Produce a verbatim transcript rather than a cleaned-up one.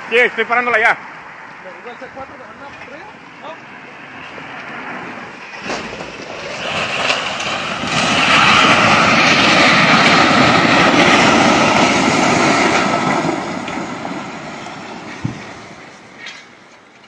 Sí, estoy parándola ya. Le digo al C cuatro que van a tres.